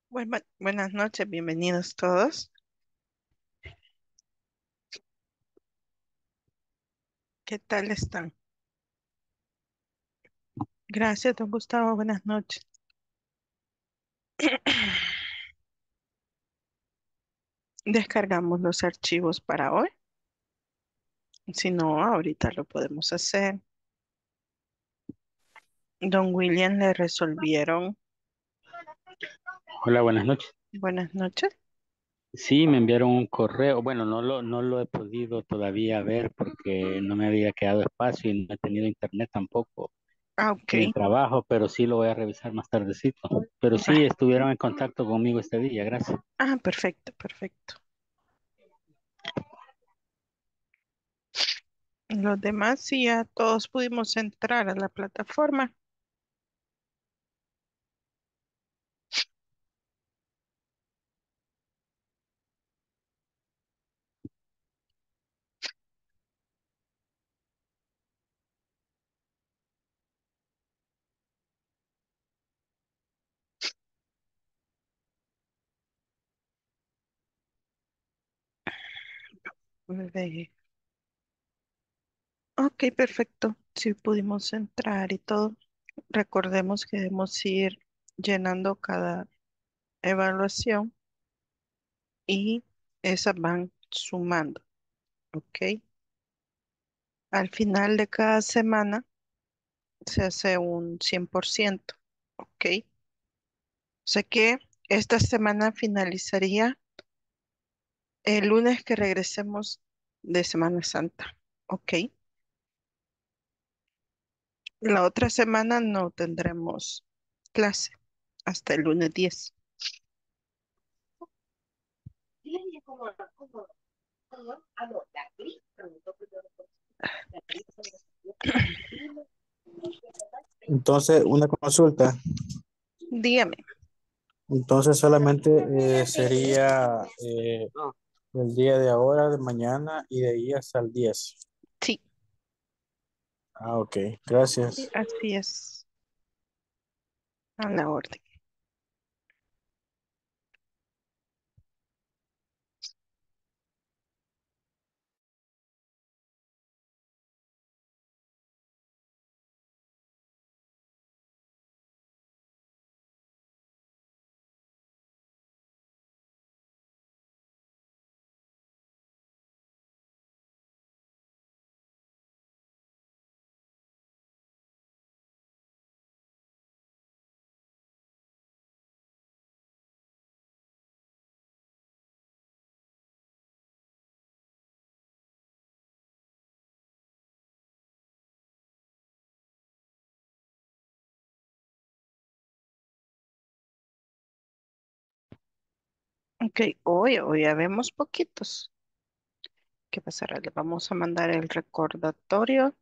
Buenas noches, bienvenidos todos. ¿Qué tal están? Gracias, don Gustavo. Buenas noches. Descargamos los archivos para hoy. Si no, ahorita lo podemos hacer. Don William le resolvieron. Hola, buenas noches. Buenas noches. Sí, me enviaron un correo. Bueno, no lo he podido todavía ver porque no me había quedado espacio y no he tenido internet tampoco Ah, en ok. el trabajo, pero sí lo voy a revisar más tardecito. Pero sí Va. estuvieron en contacto conmigo este día, gracias. Ah, perfecto, perfecto. Los demás, sí, ya todos pudimos entrar a la plataforma. Ve- Ok, perfecto. Sí, pudimos entrar y todo. Recordemos que debemos ir llenando cada evaluación y esas van sumando, ¿ok? Al final de cada semana se hace un 100%, ¿ok? Sé que esta semana finalizaría el lunes que regresemos de Semana Santa, ¿ok? La otra semana no tendremos clase hasta el lunes 10. Entonces, una consulta. Dígame, Entonces, solamente sería el día de ahora, de mañana y de ahí hasta el 10. sí, Ah, ok. Gracias. así es, a la orden. Ok, hoy ya vemos poquitos. ¿Qué pasará? Le vamos a mandar el recordatorio.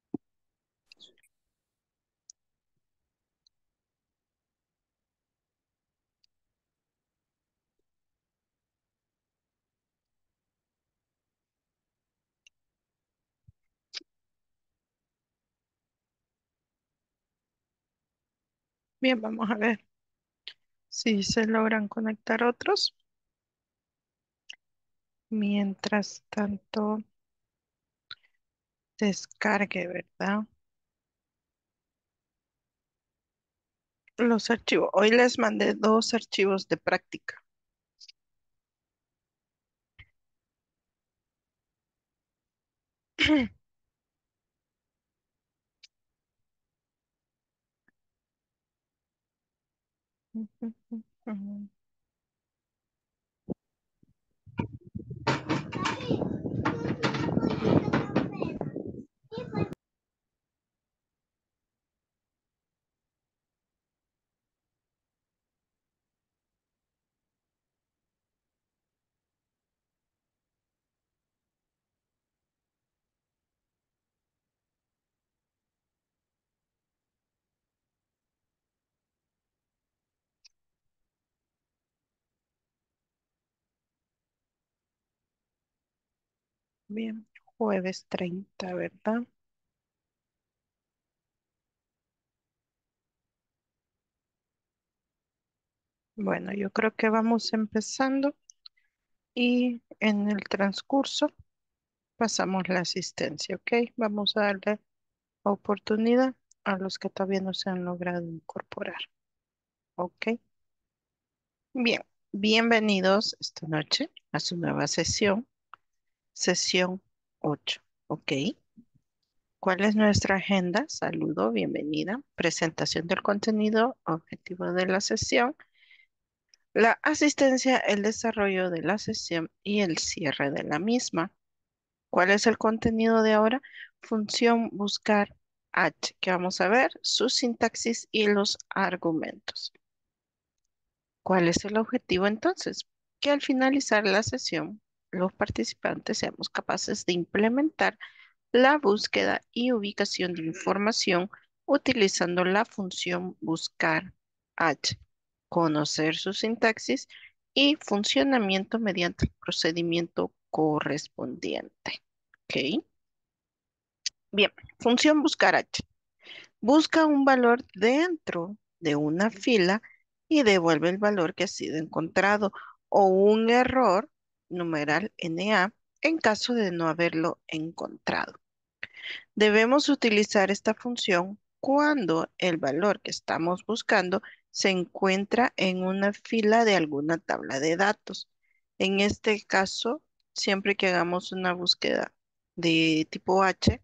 Bien, vamos a ver si se logran conectar otros. Mientras tanto, descargue, ¿verdad? Los archivos. Hoy les mandé dos archivos de práctica. Bien, jueves 30, ¿verdad? Bueno, yo creo que vamos empezando y en el transcurso pasamos la asistencia, ¿ok? Vamos a darle oportunidad a los que todavía no se han logrado incorporar, ¿ok? Bien, bienvenidos esta noche a su nueva sesión, sesión 8, ¿ok? ¿Cuál es nuestra agenda? Saludo, bienvenida. Presentación del contenido, objetivo de la sesión, la asistencia, el desarrollo de la sesión y el cierre de la misma. ¿Cuál es el contenido de ahora? Función buscar H, que vamos a ver, su sintaxis y los argumentos. ¿Cuál es el objetivo entonces? Que al finalizar la sesión, los participantes seamos capaces de implementar la búsqueda y ubicación de información utilizando la función buscar H, conocer su sintaxis y funcionamiento mediante el procedimiento correspondiente. ¿Ok? Bien, función buscar H. Busca un valor dentro de una fila y devuelve el valor que ha sido encontrado o un error, numeral NA, en caso de no haberlo encontrado. Debemos utilizar esta función cuando el valor que estamos buscando se encuentra en una fila de alguna tabla de datos. En este caso, siempre que hagamos una búsqueda de tipo H,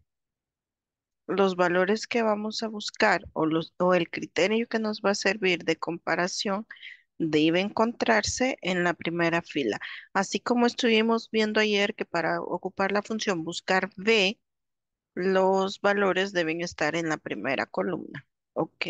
los valores que vamos a buscar o el criterio que nos va a servir de comparación debe encontrarse en la primera fila. Así como estuvimos viendo ayer que para ocupar la función buscar B, los valores deben estar en la primera columna. ¿Ok?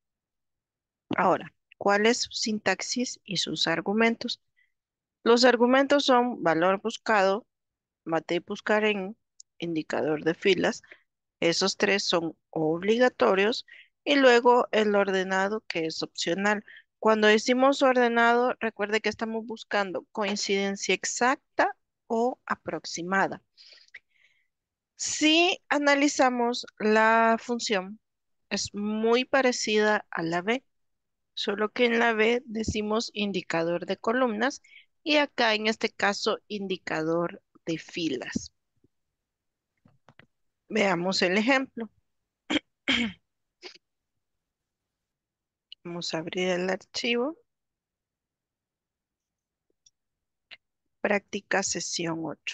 Ahora, ¿cuál es su sintaxis y sus argumentos? Los argumentos son valor buscado, mate y buscar en, indicador de filas. Esos tres son obligatorios y luego el ordenado que es opcional. Cuando decimos ordenado, recuerde que estamos buscando coincidencia exacta o aproximada. Si analizamos la función, es muy parecida a la B, solo que en la B decimos indicador de columnas y acá en este caso indicador de filas. Veamos el ejemplo. Vamos a abrir el archivo. Práctica sesión 8.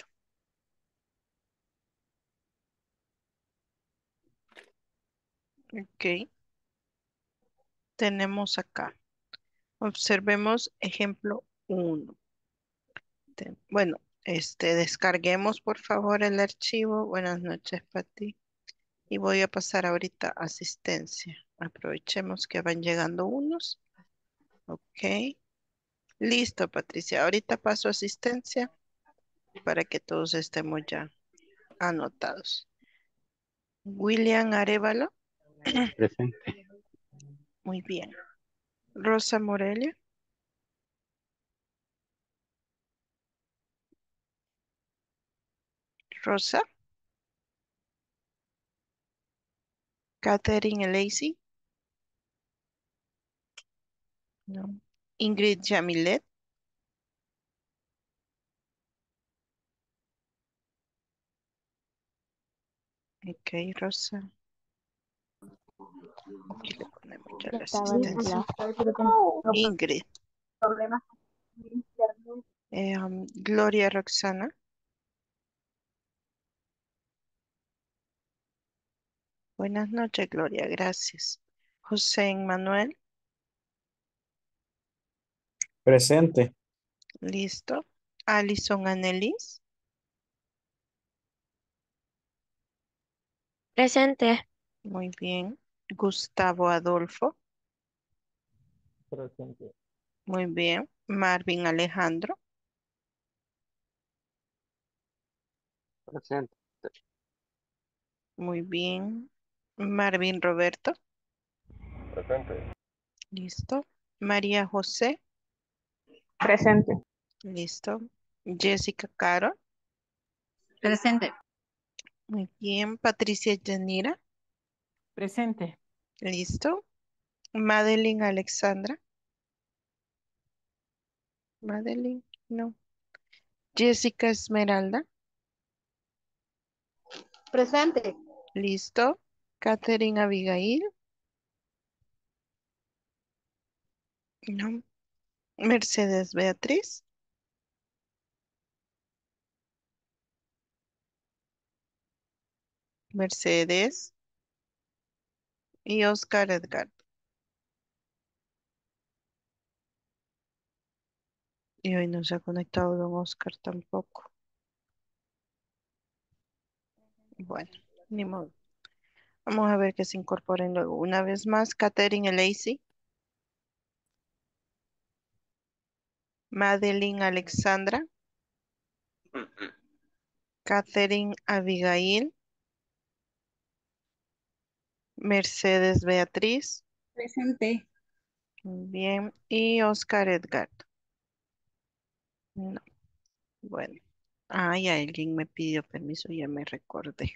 Ok, tenemos acá. Observemos ejemplo 1. Bueno, descarguemos por favor el archivo. Buenas noches, Pati. Y voy a pasar ahorita a asistencia. Aprovechemos que van llegando unos. Ok. Listo, Patricia. Ahorita paso a asistencia para que todos estemos ya anotados. William Arevalo. Presente. Muy bien. Rosa Morelia. Rosa. Catherine Lacey. No. Ingrid Jamilet. Ok, Rosa. Aquí le ponemos ya Ya la estaba en asistencia. clase, pero tengo Ingrid. problemas con mi internet. Gloria Roxana. Buenas noches, Gloria. Gracias. José Manuel. Presente. Listo. Alison Anelis. Presente. Muy bien. Gustavo Adolfo. Presente. Muy bien. Marvin Alejandro. Presente. Muy bien. Marvin Roberto. Presente. Listo. María José. Presente. Listo. Jessica Caro. Presente. Muy bien. Patricia Yanira. Presente. Listo. Madeline Alexandra. Madeline, no. Jessica Esmeralda, Presente. listo. Catherine Abigail, no. Mercedes Beatriz, Mercedes y Oscar Edgar. Y hoy no se ha conectado don Oscar tampoco. Bueno, ni modo. Vamos a ver que se incorporen luego. Una vez más, Catherine Lacey, Madeline Alexandra, Catherine Abigail, Mercedes Beatriz, Presente. bien, y Oscar Edgar. No, bueno. Ay, alguien me pidió permiso, ya me recordé.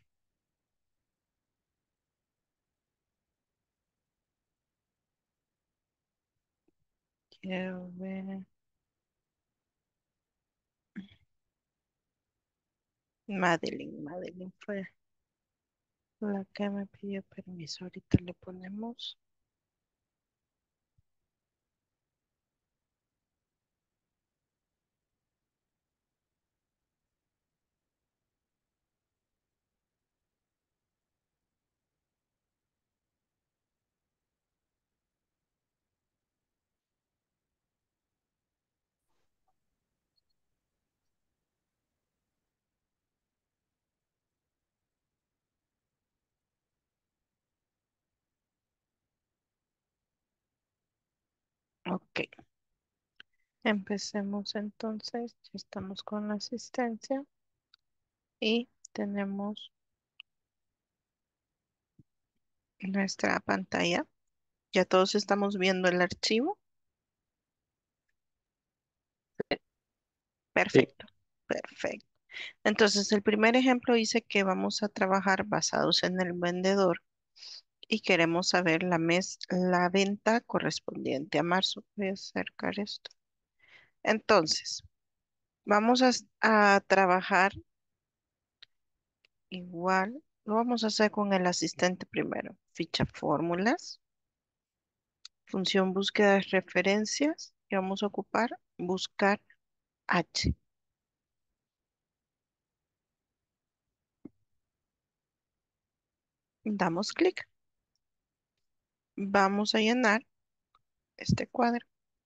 Quiero ver. Madeline fue la que me pidió permiso. Ahorita le ponemos. Ok, empecemos entonces. Ya estamos con la asistencia y tenemos nuestra pantalla. Ya todos estamos viendo el archivo. Sí, Perfecto, perfecto. Entonces, el primer ejemplo dice que vamos a trabajar basados en el vendedor y queremos saber la venta correspondiente a marzo. Voy a acercar esto. Entonces, vamos a trabajar igual. Lo vamos a hacer con el asistente primero. Ficha fórmulas, función búsqueda de referencias y vamos a ocupar buscar H. Damos clic. Vamos a llenar este cuadro.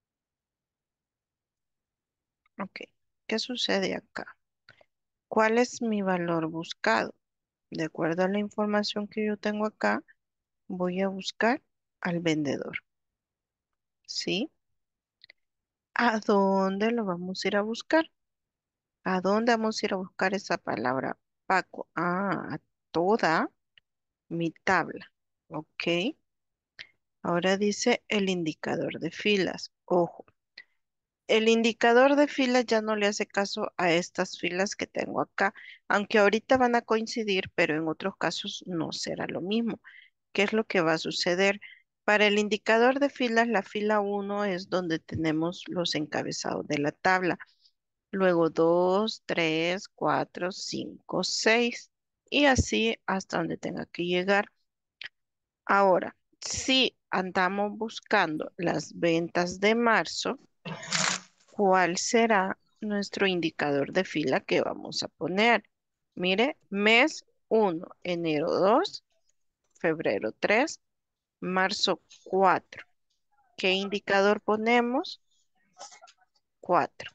Ok. ¿Qué sucede acá? ¿Cuál es mi valor buscado? De acuerdo a la información que yo tengo acá, voy a buscar al vendedor. ¿Sí? ¿A dónde lo vamos a ir a buscar? ¿A dónde vamos a ir a buscar esa palabra Paco? Ah, a toda mi tabla. Ok. Ahora dice el indicador de filas. Ojo, el indicador de filas ya no le hace caso a estas filas que tengo acá, aunque ahorita van a coincidir, pero en otros casos no será lo mismo. ¿Qué es lo que va a suceder? Para el indicador de filas, la fila uno es donde tenemos los encabezados de la tabla. Luego 2, 3, 4, 5, 6 y así hasta donde tenga que llegar. Ahora, si andamos buscando las ventas de marzo, ¿cuál será nuestro indicador de fila que vamos a poner? Mire, mes uno, enero 2, febrero 3, marzo 4. ¿Qué indicador ponemos? 4.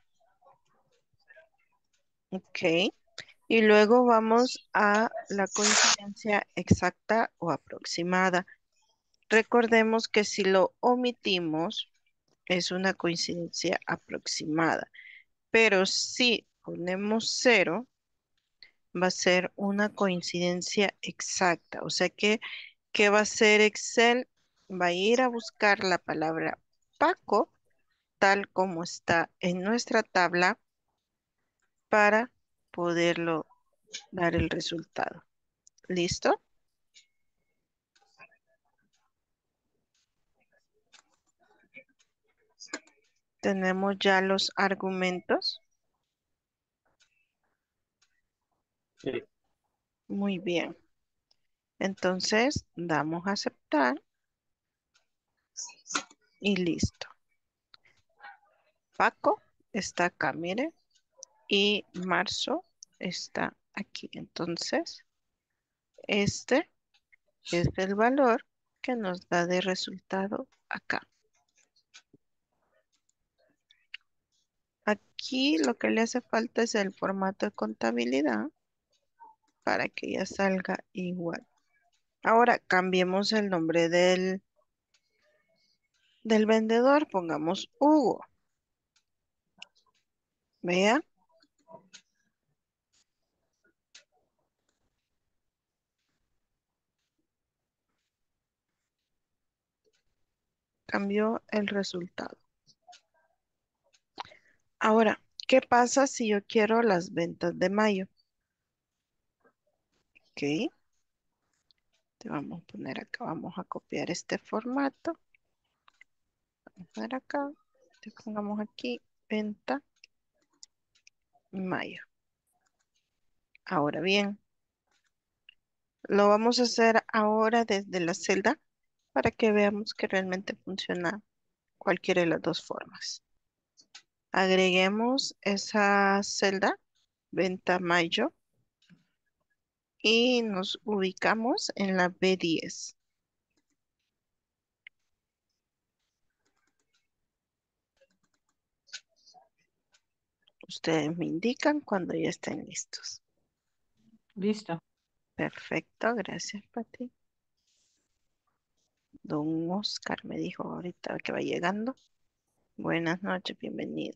Ok. Y luego vamos a la coincidencia exacta o aproximada. Recordemos que si lo omitimos es una coincidencia aproximada, pero si ponemos cero va a ser una coincidencia exacta. O sea que, ¿qué va a hacer Excel? Va a ir a buscar la palabra Paco tal como está en nuestra tabla para poderlo dar el resultado. ¿Listo? Tenemos ya los argumentos. Sí. Muy bien. Entonces, damos a aceptar y listo. Paco está acá, mire, y marzo está aquí. Entonces, este es el valor que nos da de resultado acá. Aquí lo que le hace falta es el formato de contabilidad para que ya salga igual. Ahora cambiemos el nombre del vendedor, pongamos Hugo. Vea, cambió el resultado. Ahora, ¿qué pasa si yo quiero las ventas de mayo? Ok, te vamos a poner acá, vamos a copiar este formato. Vamos a poner acá, te pongamos aquí, venta mayo. Ahora bien, lo vamos a hacer ahora desde la celda para que veamos que realmente funciona cualquiera de las dos formas. Agreguemos esa celda, venta mayo, y nos ubicamos en la B10. Ustedes me indican cuando ya estén listos. Listo. Perfecto, gracias, Pati. Don Oscar me dijo ahorita que va llegando. Buenas noches, bienvenido.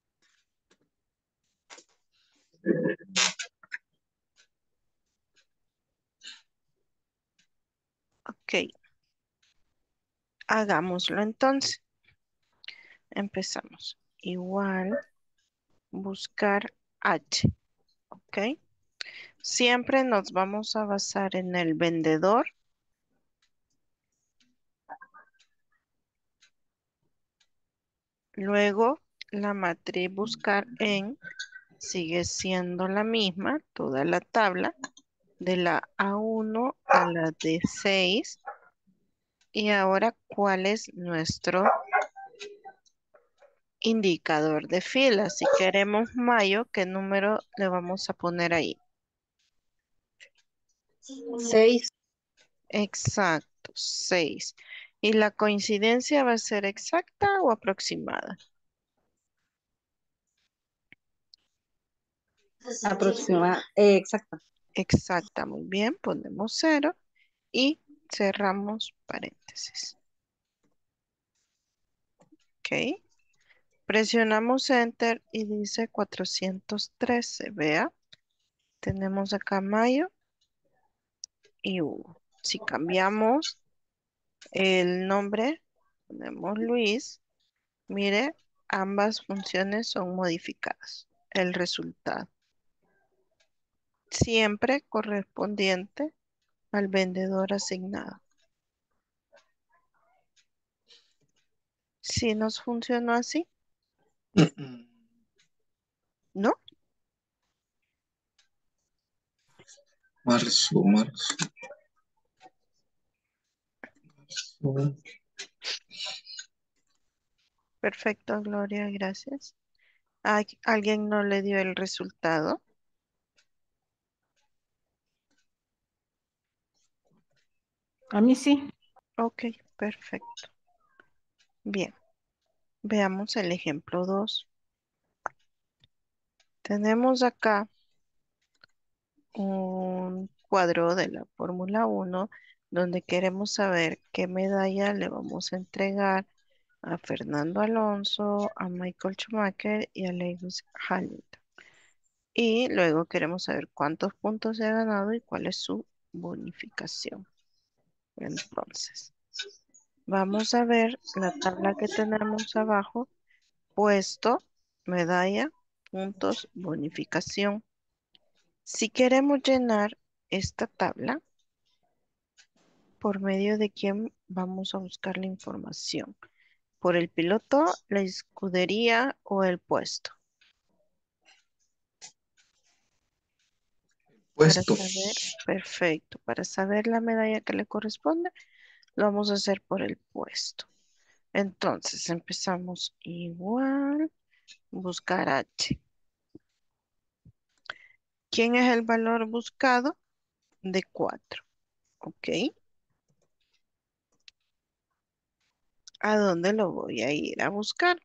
Ok, hagámoslo entonces. Empezamos. Igual, buscar H, ¿ok? Siempre nos vamos a basar en el vendedor. Luego, la matriz buscar en sigue siendo la misma, toda la tabla, de la A1 a la D6. Y ahora, ¿cuál es nuestro indicador de fila? Si queremos mayo, ¿qué número le vamos a poner ahí? 6. Exacto, 6. ¿Y la coincidencia va a ser exacta o aproximada? Aproximada. Exacto. Exacta, muy bien, ponemos 0 y cerramos paréntesis. Ok, presionamos Enter y dice 413. Vea, tenemos acá mayo y Hugo. Si cambiamos el nombre, ponemos Luis, mire, ambas funciones son modificadas. El resultado, siempre correspondiente al vendedor asignado. Si nos funcionó así, ¿no? Marzo. Perfecto, Gloria, gracias. ¿Alguien no le dio el resultado? A mí sí. Ok, perfecto. Bien, veamos el ejemplo 2. Tenemos acá un cuadro de la Fórmula 1 donde queremos saber qué medalla le vamos a entregar a Fernando Alonso, a Michael Schumacher y a Lewis Hamilton. Y luego queremos saber cuántos puntos se ha ganado y cuál es su bonificación. Entonces, vamos a ver la tabla que tenemos abajo, puesto, medalla, puntos, bonificación. Si queremos llenar esta tabla, ¿por medio de quién vamos a buscar la información? por el piloto, la escudería o el puesto. Para Puesto. saber, perfecto, para saber la medalla que le corresponde, lo vamos a hacer por el puesto. Entonces empezamos igual, buscar H. ¿Quién es el valor buscado? De 4. ¿Ok? ¿A dónde lo voy a ir a buscar?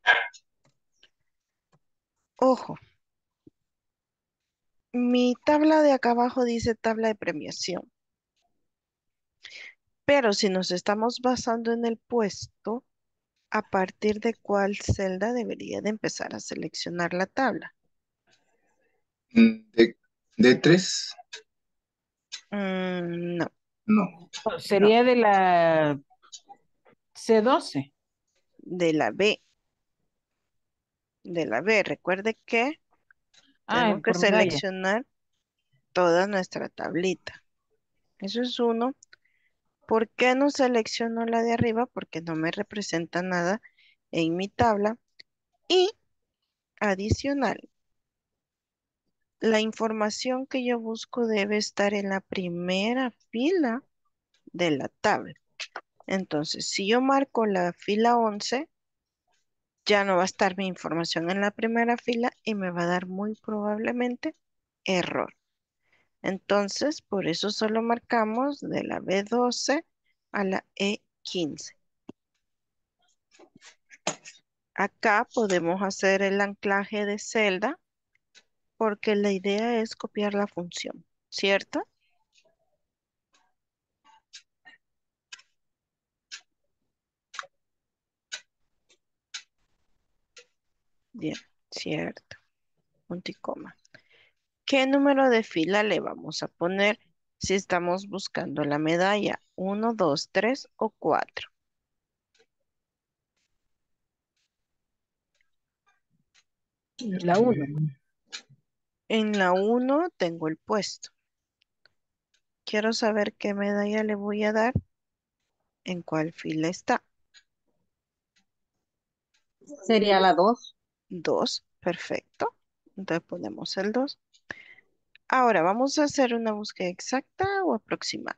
Ojo, mi tabla de acá abajo dice tabla de premiación, pero si nos estamos basando en el puesto, ¿a partir de cuál celda debería de empezar a seleccionar la tabla? De 3. No, No. no, Sería de la C12. de la B, de la B. Recuerde que Ah, tenemos que por medalla. seleccionar toda nuestra tablita. Eso es uno. ¿Por qué no selecciono la de arriba? Porque no me representa nada en mi tabla. Y adicional, la información que yo busco debe estar en la primera fila de la tabla. Entonces, si yo marco la fila 11, ya no va a estar mi información en la primera fila y me va a dar muy probablemente error. Entonces, por eso solo marcamos de la B12 a la E15. Acá podemos hacer el anclaje de celda porque la idea es copiar la función, ¿cierto? Bien, cierto. Punto y coma. ¿Qué número de fila le vamos a poner si estamos buscando la medalla? ¿1, 2, 3 o 4? La 1. En la 1 tengo el puesto. Quiero saber qué medalla le voy a dar, en cuál fila está. Sería la 2. 2, perfecto. Entonces ponemos el 2. Ahora, ¿vamos a hacer una búsqueda exacta o aproximada?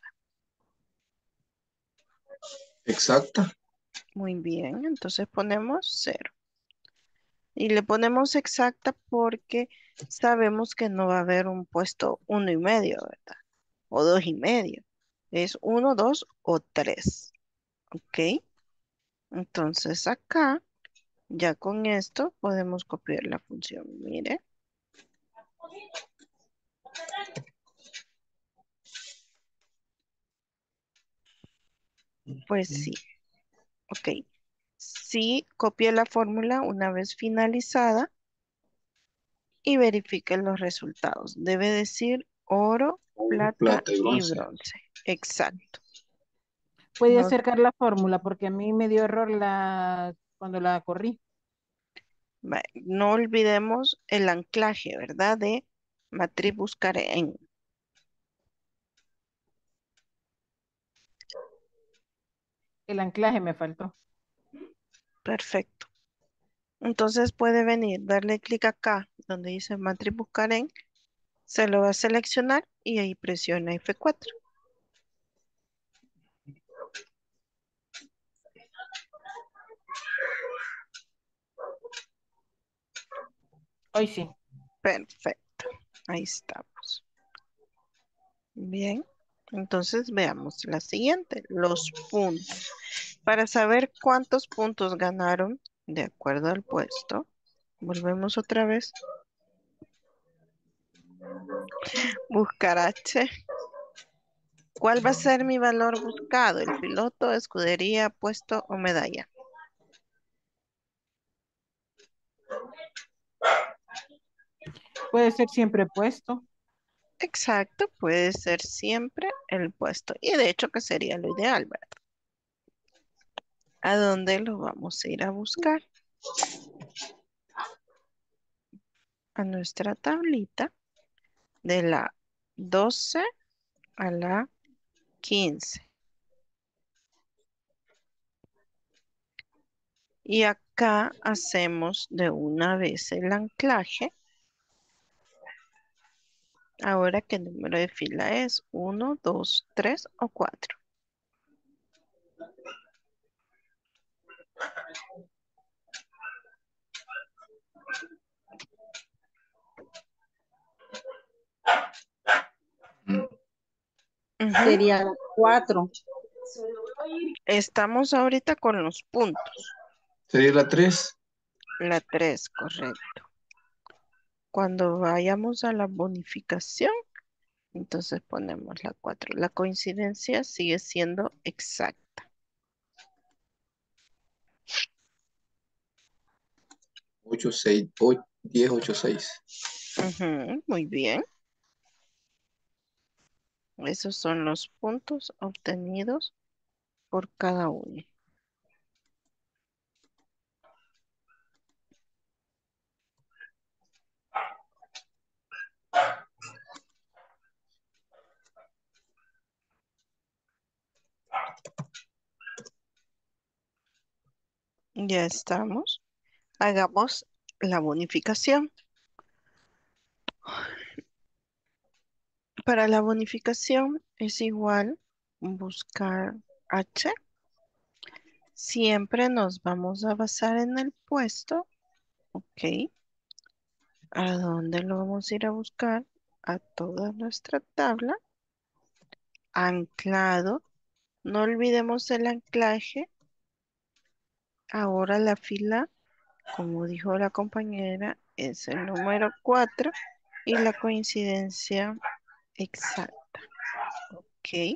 Exacta. Muy bien, entonces ponemos 0. Y le ponemos exacta porque sabemos que no va a haber un puesto 1,5, ¿verdad? O 2,5. Es 1, 2 o 3. ¿Ok? Entonces acá, ya con esto, podemos copiar la función. Mire, pues sí. Ok. Sí, copie la fórmula una vez finalizada y verifique los resultados. Debe decir oro, plata Plata y y bronce. bronce. Exacto. Puede No, acercar la fórmula porque a mí me dio error cuando la corrí. no olvidemos el anclaje, ¿verdad? De matriz buscar en. El anclaje me faltó. Perfecto. Entonces puede venir, darle clic acá donde dice matriz buscar en, se lo va a seleccionar y ahí presiona F4. Hoy sí. Perfecto. Ahí estamos. Bien. Entonces veamos la siguiente, los puntos. Para saber cuántos puntos ganaron de acuerdo al puesto, volvemos otra vez. Buscar H. ¿Cuál va a ser mi valor buscado? ¿El piloto, escudería, puesto o medalla? Puede ser siempre puesto. Exacto, puede ser siempre el puesto. Y de hecho que sería lo ideal, ¿verdad? ¿A dónde lo vamos a ir a buscar? A nuestra tablita de la 12 a la 15. Y acá hacemos de una vez el anclaje. Ahora, ¿qué número de fila es? ¿Uno, dos, tres o cuatro? Mm. Ujú. Sería 4. Estamos ahorita con los puntos. Sería la 3. La 3, correcto. Cuando vayamos a la bonificación, entonces ponemos la 4. La coincidencia sigue siendo exacta. 8, 6, 10, 8, 6. Ujú, muy bien. Esos son los puntos obtenidos por cada uno. Ya estamos. Hagamos la bonificación. Para la bonificación es igual buscar H. Siempre nos vamos a basar en el puesto. Ok. ¿A dónde lo vamos a ir a buscar? A toda nuestra tabla. Anclado. No olvidemos el anclaje. Ahora la fila, como dijo la compañera, es el número 4 y la coincidencia exacta. Ok.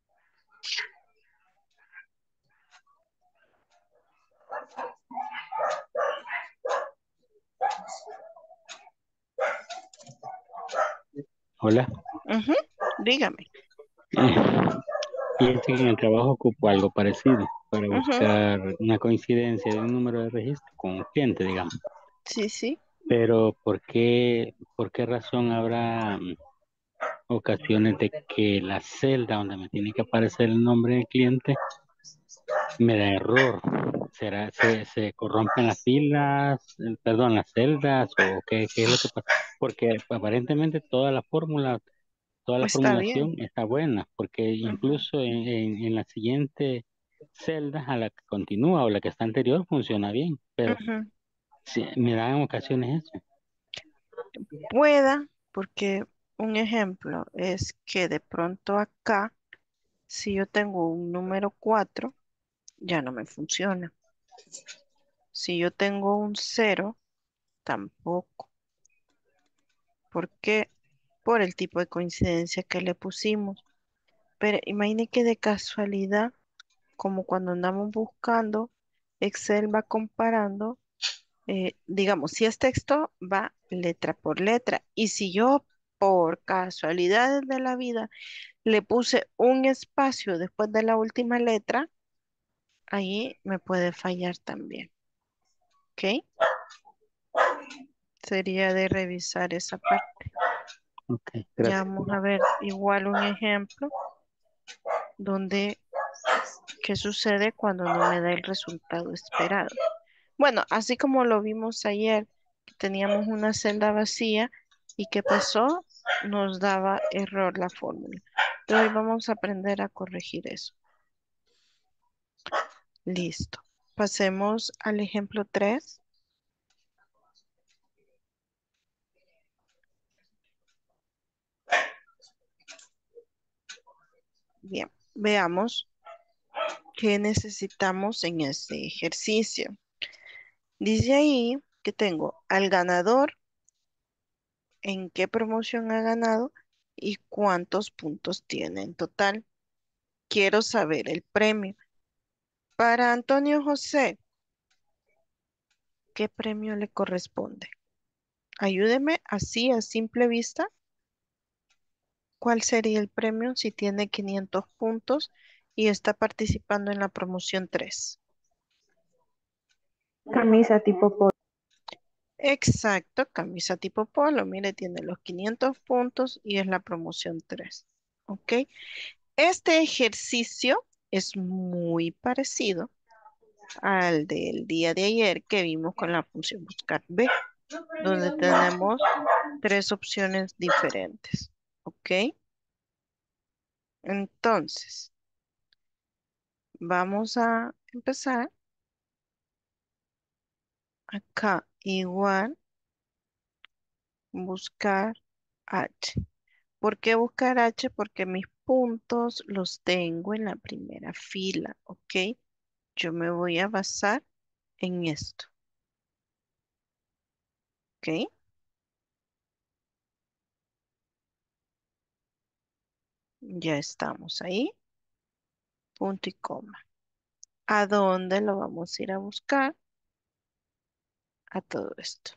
Hola. Ujú, dígame. Fíjense que en el trabajo ocupo algo parecido para Ujú, buscar una coincidencia de un número de registro con un cliente, digamos. sí, sí. Pero por qué razón habrá ocasiones de que la celda donde me tiene que aparecer el nombre del cliente me da error? ¿Será, se corrompen las filas, perdón, las celdas o qué es lo que pasa? Porque aparentemente toda la Está bien. formulación está buena, porque Ujú, incluso en la siguiente celda a la que continúa o la que está anterior funciona bien, pero ujú. sí, me dan en ocasiones eso. Pueda, porque un ejemplo es que de pronto acá, si yo tengo un número 4 ya no me funciona. Si yo tengo un cero tampoco. ¿Por qué? Por el tipo de coincidencia que le pusimos. Pero imagine que de casualidad, como cuando andamos buscando, Excel va comparando, digamos, si es texto, va letra por letra. Y si yo, por casualidades de la vida, le puse un espacio después de la última letra, ahí me puede fallar también. ¿Ok? Sería de revisar esa parte. Ok, Ya gracias. vamos a ver igual un ejemplo donde qué sucede cuando no me da el resultado esperado. Bueno, así como lo vimos ayer, que teníamos una celda vacía y ¿qué pasó? Nos daba error la fórmula. Entonces hoy vamos a aprender a corregir eso. Listo. Pasemos al ejemplo 3. Bien, veamos qué necesitamos en este ejercicio. Dice ahí que tengo al ganador, en qué promoción ha ganado y cuántos puntos tiene en total. Quiero saber el premio. Para Antonio José, ¿qué premio le corresponde? Ayúdeme así a simple vista. ¿Cuál sería el premio si tiene 500 puntos y está participando en la promoción 3? Camisa tipo polo. Exacto, camisa tipo polo. Mire, tiene los 500 puntos y es la promoción 3. ¿Ok? Este ejercicio es muy parecido al del día de ayer que vimos con la función buscar B, donde tenemos tres opciones diferentes. ¿Ok? Entonces, vamos a empezar acá igual buscar H. ¿Por qué buscar H? Porque mis puntos los tengo en la primera fila, ¿ok? Yo me voy a basar en esto, ¿ok? Ya estamos ahí, punto y coma. ¿A dónde lo vamos a ir a buscar? A todo esto,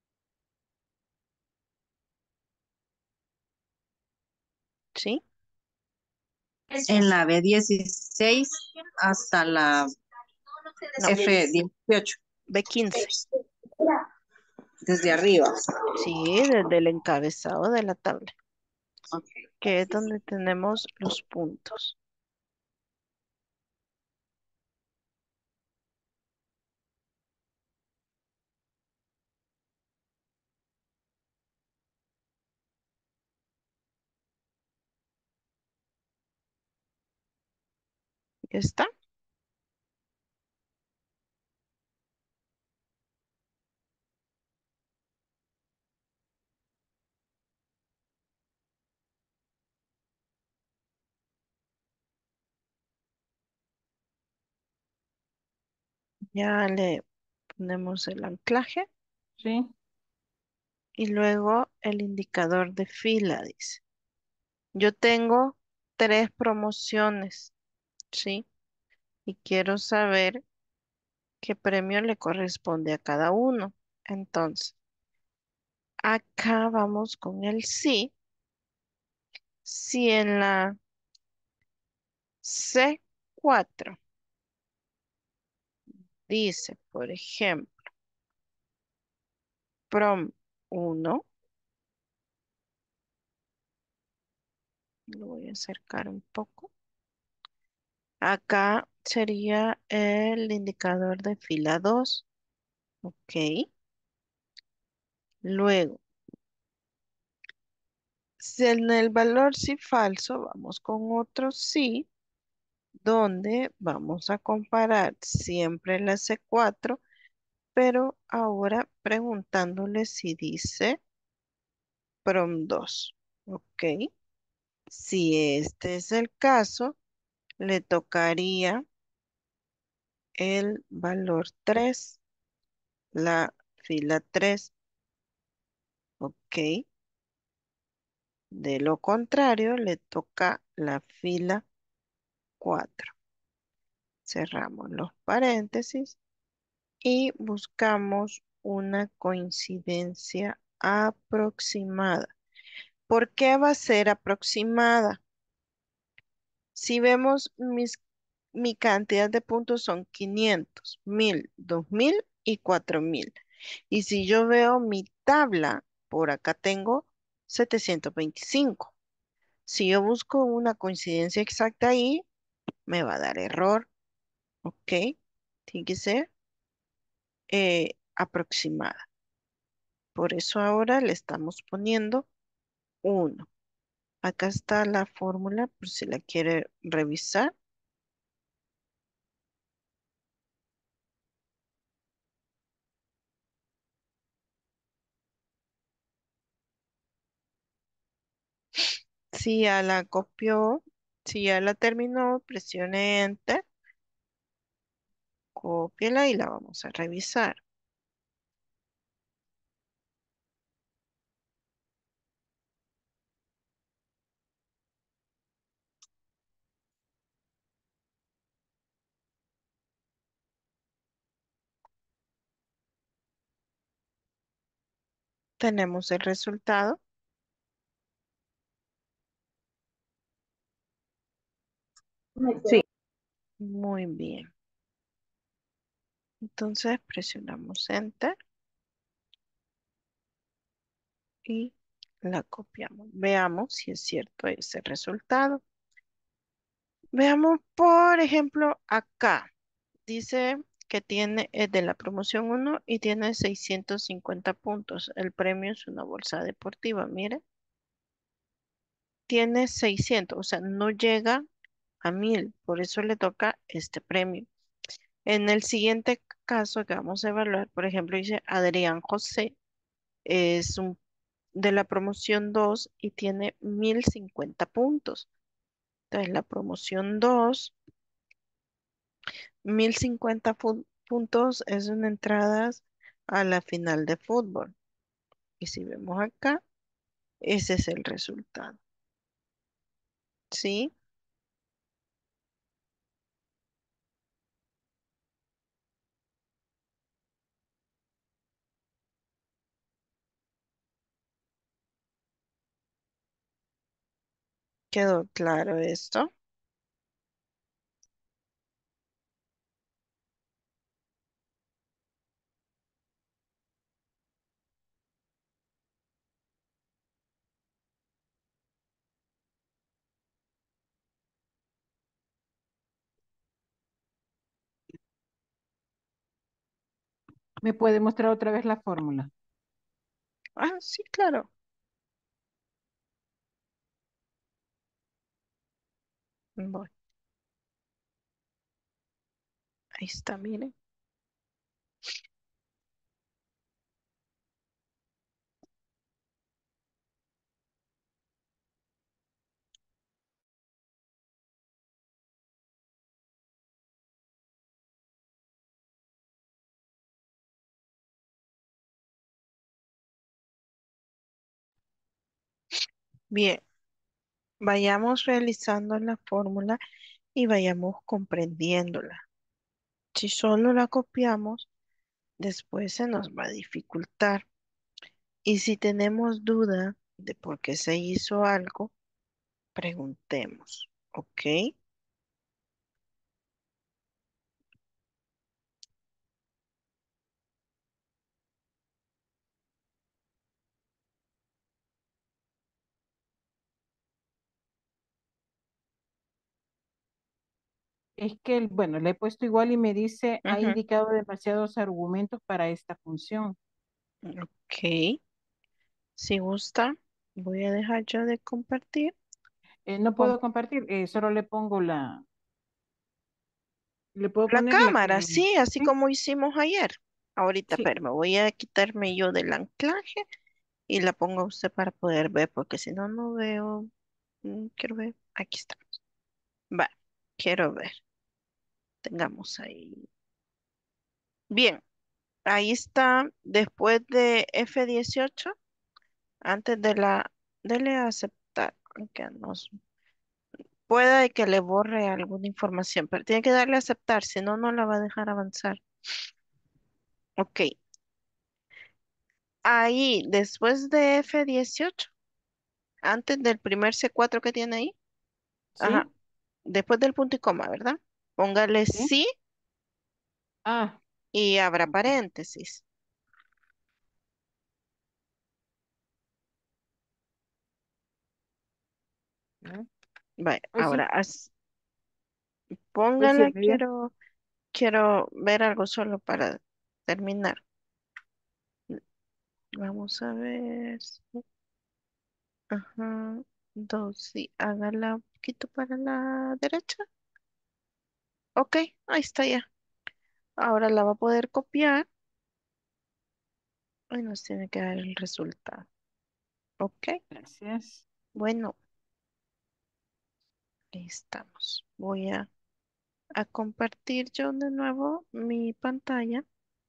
¿sí? En la B16 hasta la No, F18, B15. desde arriba. Sí, desde el encabezado de la tabla, Ok. que es donde tenemos los puntos. ¿Ya está? Ya le ponemos el anclaje Sí. y luego el indicador de fila, dice. Yo tengo tres promociones, ¿sí? Y quiero saber qué premio le corresponde a cada uno. Entonces, acá vamos con el sí. Si en la C4 dice, por ejemplo, prom 1, lo voy a acercar un poco. Acá sería el indicador de fila 2. Ok. Luego, si en el valor sí falso, vamos con otro sí, donde vamos a comparar siempre la C4, pero ahora preguntándole si dice prom 2. Ok. Si este es el caso, le tocaría el valor 3, la fila 3. Ok. De lo contrario, le toca la fila 4. Cerramos los paréntesis y buscamos una coincidencia aproximada. ¿Por qué va a ser aproximada? Si vemos mi cantidad de puntos son 500, 1000, 2000 y 4000. Y si yo veo mi tabla, por acá tengo 725. Si yo busco una coincidencia exacta ahí, me va a dar error, ¿ok? Tiene que ser aproximada. Por eso ahora le estamos poniendo 1. Acá está la fórmula por si la quiere revisar. Si ya la copió, si ya la terminó, presione Enter, cópiela y la vamos a revisar. Tenemos el resultado. Sí. Muy bien. Entonces presionamos Enter y la copiamos. Veamos si es cierto ese resultado. Veamos, por ejemplo, acá. Dice que tiene, es de la promoción uno y tiene 650 puntos. El premio es una bolsa deportiva, mire. Tiene 600, o sea, no llega a 1000, por eso le toca este premio. En el siguiente caso que vamos a evaluar, por ejemplo, dice Adrián José, es de la promoción 2 y tiene 1050 puntos. Entonces, la promoción 2, 1050 puntos es una entrada a la final de fútbol. Y si vemos acá, ese es el resultado. ¿Sí? ¿Quedó claro esto? ¿Me puede mostrar otra vez la fórmula? Ah, sí, claro. Voy. Ahí está, miren. Bien, vayamos realizando la fórmula y vayamos comprendiéndola. Si solo la copiamos, después se nos va a dificultar. Y si tenemos duda de por qué se hizo algo, preguntemos, ¿ok? Es que, bueno, le he puesto igual y me dice, ha Ujú, indicado demasiados argumentos para esta función. ok, si gusta, voy a dejar yo de compartir. No Com- puedo compartir, solo le pongo le puedo la poner la cámara, que, sí, así sí, como hicimos ayer. Ahorita, sí, pero me voy a quitarme yo del anclaje y la pongo a usted para poder ver, porque si no, no veo. Quiero ver. Aquí está. Va, quiero ver. Tengamos ahí. Bien, ahí está. Después de F18, antes de dele a aceptar. Aunque nos pueda que le borre alguna información, pero tiene que darle a aceptar, si no, no la va a dejar avanzar. Ok. Ahí, después de F18, antes del primer C4 que tiene ahí, ajá, sí, después del punto y coma, ¿verdad? Póngale sí. sí Ah, y abra ok, paréntesis. ya. Vale, Pues ahora sí, pues póngala, sirve ya. quiero ver algo solo para terminar. Vamos a ver. Ajá, dos, sí, hágala un poquito para la derecha. Ok, ahí está ya. Ahora la va a poder copiar y nos tiene que dar el resultado. Ok, Gracias. bueno, ahí estamos. Voy a compartir yo de nuevo mi pantalla.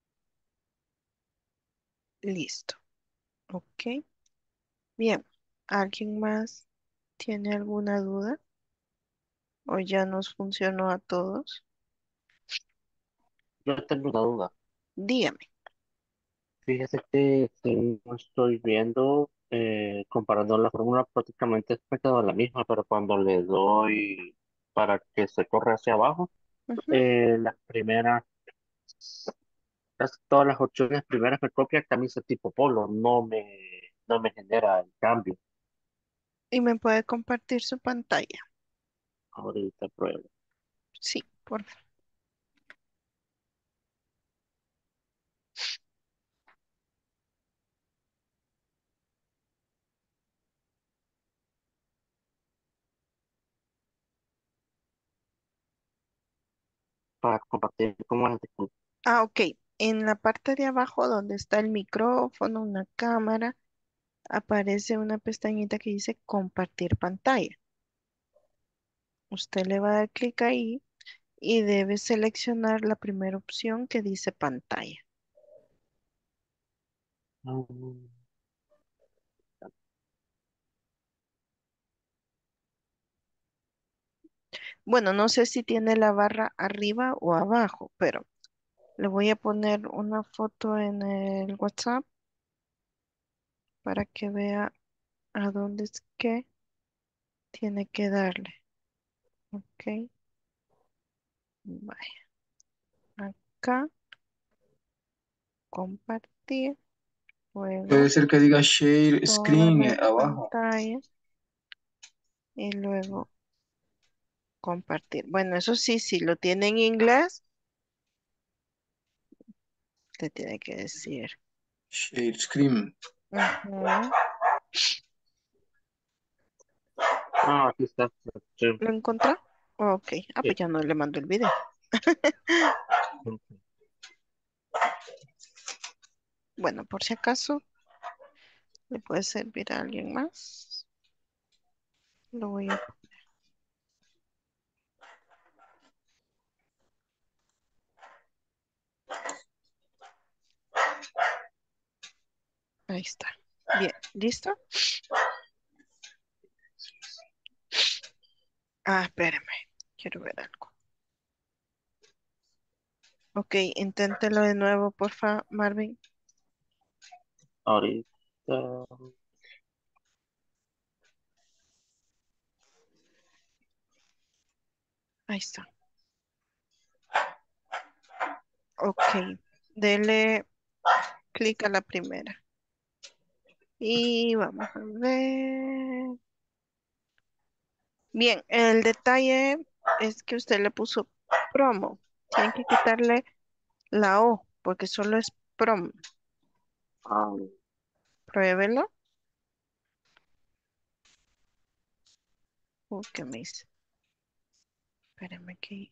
Listo. Ok, bien. ¿Alguien más tiene alguna duda? ¿O ya nos funcionó a todos? Yo tengo una duda. Dígame. Fíjese que según estoy viendo, comparando la fórmula, prácticamente me quedó la misma, pero cuando le doy para que se corra hacia abajo, Ujú. las primeras, casi todas las opciones primeras me copia camisa tipo polo, no me genera el cambio. ¿Y me puede compartir su pantalla? Ahorita pruebo. Sí, por favor. para compartir con más gente. Ah, ok. En la parte de abajo donde está el micrófono, una cámara, aparece una pestañita que dice compartir pantalla. Usted le va a dar clic ahí y debe seleccionar la primera opción que dice pantalla. Mm, Bueno, no sé si tiene la barra arriba o abajo, pero le voy a poner una foto en el WhatsApp para que vea a dónde es que tiene que darle. Ok, vaya. Acá, compartir, Puede luego ser que diga share toda screen la abajo. pantalla y luego compartir. Bueno, eso sí, si lo tiene en inglés, te tiene que decir. Share screen. Ujú. aquí está. Sí. ¿Lo encontró? Ok. Ah, Sí. pues ya no le mando el video. Bueno, por si acaso le puede servir a alguien más. Lo voy a... Ahí está. Bien, ¿listo? Ah, espérame. Quiero ver algo. Ok, inténtelo de nuevo, porfa, Marvin. Ahorita. Ahí está. Ok. Dele clic a la primera. Y vamos a ver. Bien, el detalle es que usted le puso promo. Tienen que quitarle la O, porque solo es promo. Ah, Pruébelo. ¿Qué me dice? Espérame que...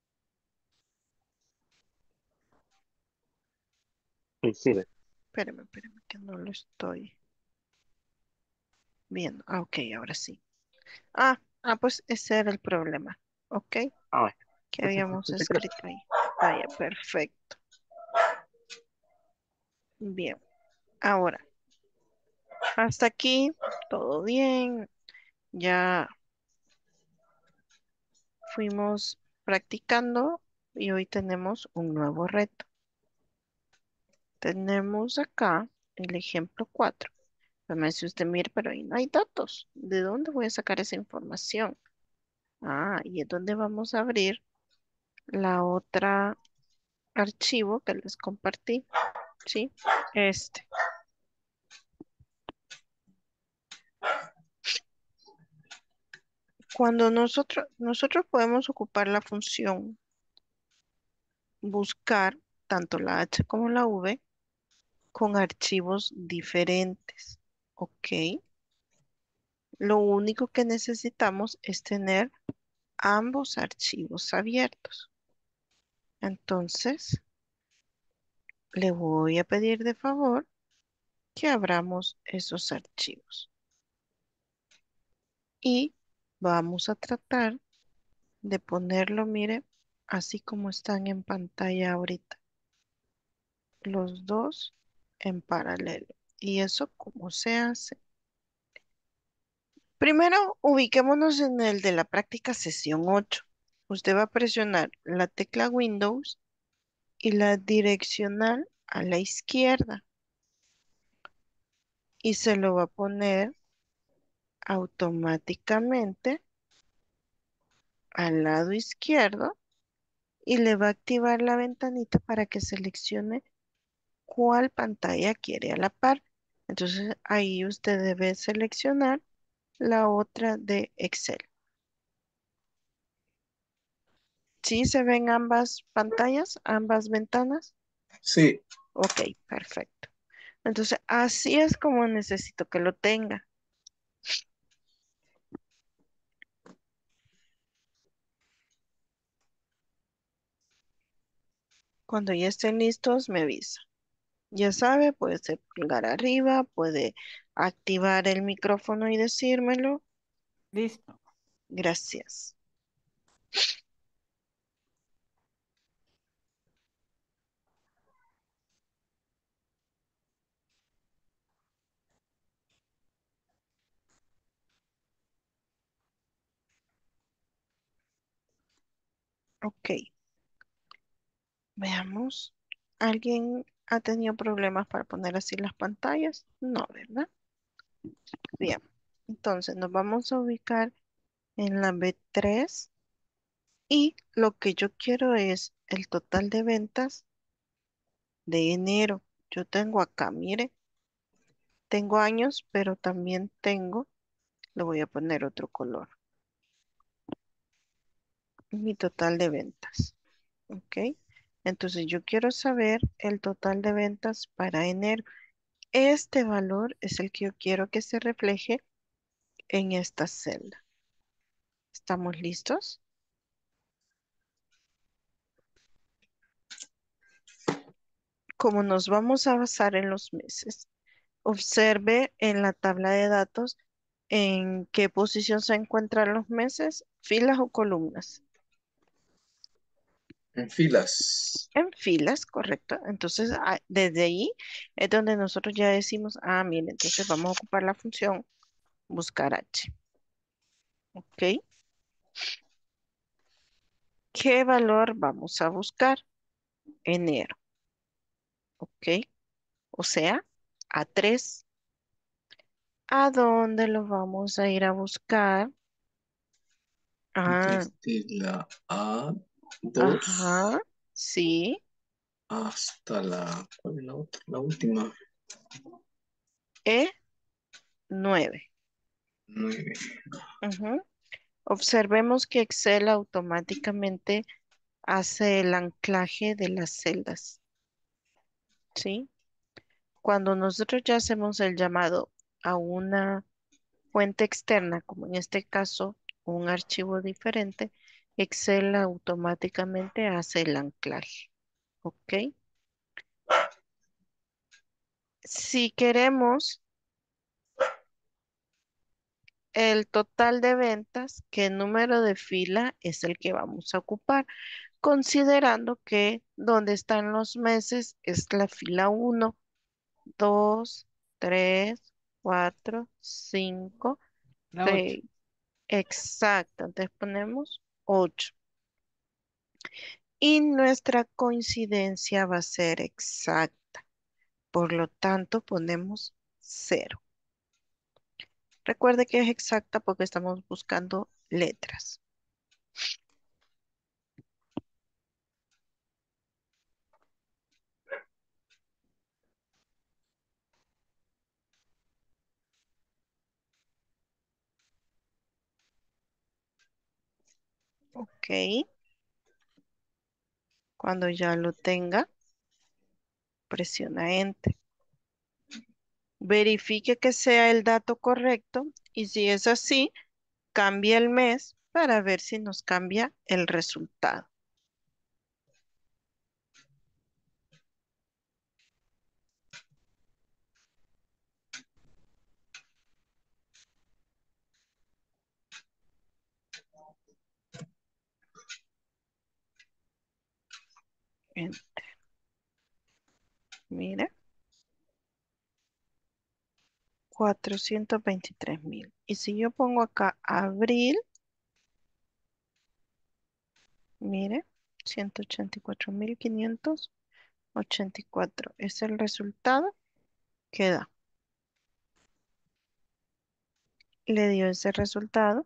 coincide. Espérame que no lo estoy viendo. Ah, ok, ahora sí. Pues ese era el problema. Ok, Ah, bueno. que Muchas, habíamos muchas gracias. escrito ahí. Vaya, perfecto. Bien, ahora, hasta aquí, todo bien. Ya fuimos practicando y hoy tenemos un nuevo reto. Tenemos acá el ejemplo 4. Me dice usted, mire, pero ahí no hay datos. ¿De dónde voy a sacar esa información? Y es donde vamos a abrir la otra archivo que les compartí, ¿sí? Este. Cuando nosotros podemos ocupar la función buscar, tanto la H como la V, con archivos diferentes, ¿ok? Lo único que necesitamos es tener ambos archivos abiertos. Entonces, le voy a pedir de favor que abramos esos archivos. Y vamos a tratar de ponerlo, mire, así como están en pantalla ahorita, los dos en paralelo. ¿Y eso cómo se hace? Primero, ubiquémonos en el de la práctica sesión 8. Usted va a presionar la tecla Windows y la direccional a la izquierda y se lo va a poner automáticamente al lado izquierdo y le va a activar la ventanita para que seleccione cuál pantalla quiere a la par. Entonces ahí usted debe seleccionar la otra de Excel. ¿Sí se ven ambas pantallas, ambas ventanas? Sí. Ok, perfecto. Entonces así es como necesito que lo tenga. Cuando ya estén listos, me avisa. Ya sabe, puede ser pulgar arriba, puede activar el micrófono y decírmelo. Listo. Gracias. Ok, veamos. ¿Alguien ha tenido problemas para poner así las pantallas? No, ¿verdad? Bien. Entonces nos vamos a ubicar en la B3 y lo que yo quiero es el total de ventas de enero. Yo tengo acá, mire, tengo años, pero también tengo, le voy a poner otro color, mi total de ventas. ¿Ok? Entonces yo quiero saber el total de ventas para enero. Este valor es el que yo quiero que se refleje en esta celda. ¿Estamos listos? Como nos vamos a basar en los meses, observe en la tabla de datos en qué posición se encuentran los meses, filas o columnas. En filas. En filas, correcto. Entonces, desde ahí es donde nosotros ya decimos, mire, entonces vamos a ocupar la función buscar H. ¿Ok? ¿Qué valor vamos a buscar? Enero. ¿Ok? O sea, A3. ¿A dónde lo vamos a ir a buscar? Ah, Desde la ajá, A2 sí, hasta la, ¿cuál es la otra? La última. E9. 9. Ujú. Observemos que Excel automáticamente hace el anclaje de las celdas, ¿sí? Cuando nosotros ya hacemos el llamado a una fuente externa, como en este caso un archivo diferente, Excel automáticamente hace el anclaje, ¿ok? Si queremos el total de ventas, ¿qué número de fila es el que vamos a ocupar? Considerando que donde están los meses es la fila 1, 2, 3, 4, 5, La 8. 6. Exacto, entonces ponemos 8. Y nuestra coincidencia va a ser exacta. Por lo tanto, ponemos 0. Recuerde que es exacta porque estamos buscando letras. Ok. Cuando ya lo tenga, presiona Enter. Verifique que sea el dato correcto y si es así, cambie el mes para ver si nos cambia el resultado. Enter. Mira, 423,000. Y si yo pongo acá abril, mire, 184,584 es el resultado que da. Le dio ese resultado.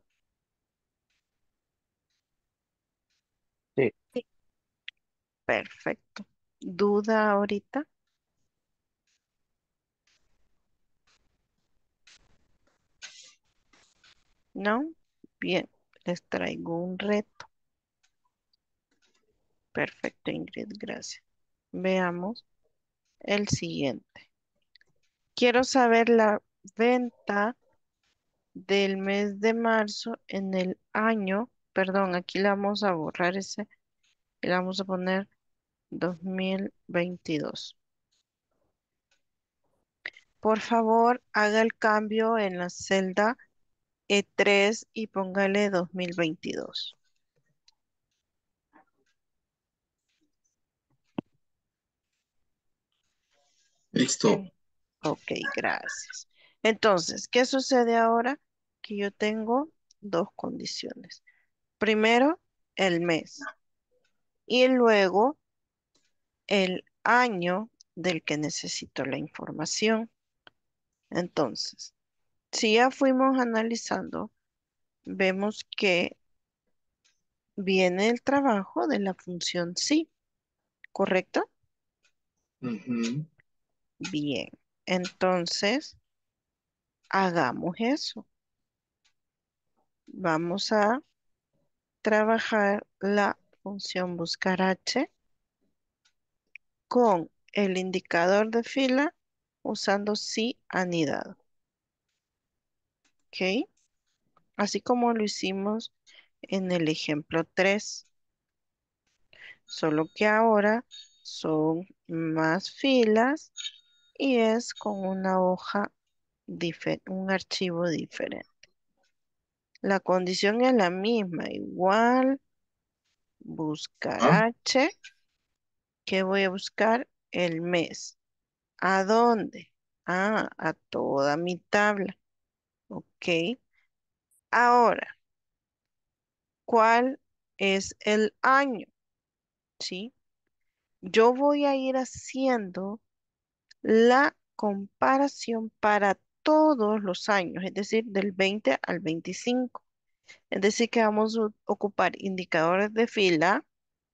Sí, Perfecto. ¿Duda ahorita? ¿No? Bien, les traigo un reto. Perfecto, Ingrid, gracias. Veamos el siguiente. Quiero saber la venta del mes de marzo en el año, perdón, aquí le vamos a borrar ese, le vamos a poner 2022. Por favor, haga el cambio en la celda E3 y póngale 2022. Listo. Ok, gracias. Entonces, ¿qué sucede ahora? Que yo tengo dos condiciones. Primero, el mes y luego el año del que necesito la información. Entonces, si ya fuimos analizando, vemos que viene el trabajo de la función sí, ¿correcto? Ujú. Bien, entonces hagamos eso. Vamos a trabajar la función buscar H con el indicador de fila usando sí anidado. ¿Ok? Así como lo hicimos en el ejemplo 3, solo que ahora son más filas y es con una hoja un archivo diferente. La condición es la misma, igual buscar Ah, H, que voy a buscar el mes. ¿A dónde? Ah, a toda mi tabla. Ok. Ahora, ¿cuál es el año? ¿Sí? Yo voy a ir haciendo la comparación para todos los años, es decir, del 20 al 25. Es decir, que vamos a ocupar indicadores de fila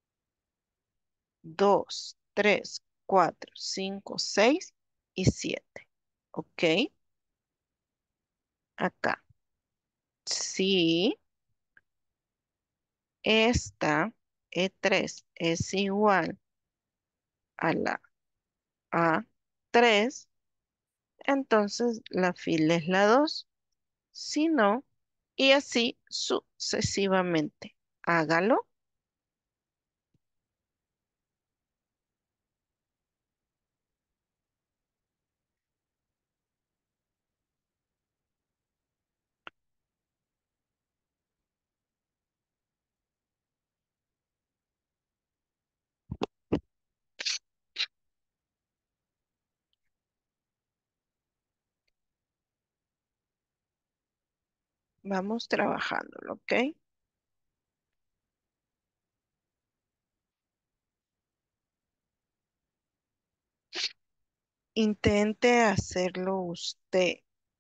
2, 3, 4, 5, 6 y 7. ¿Ok? Acá. Si esta E3 es igual a la A3, entonces la fila es la 2. Si no, y así sucesivamente. Hágalo. Vamos trabajándolo, ¿ok? Intente hacerlo usted.